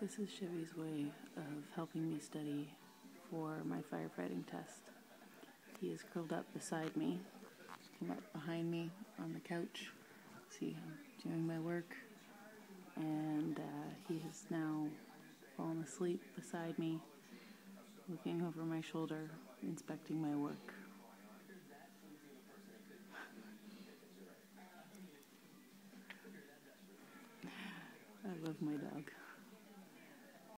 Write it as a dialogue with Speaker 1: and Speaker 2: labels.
Speaker 1: This is Chevy's way of helping me study for my firefighting test. He is curled up beside me, came up behind me on the couch. See, I'm doing my work, and he has now fallen asleep beside me, looking over my shoulder, inspecting my work. I love my dog.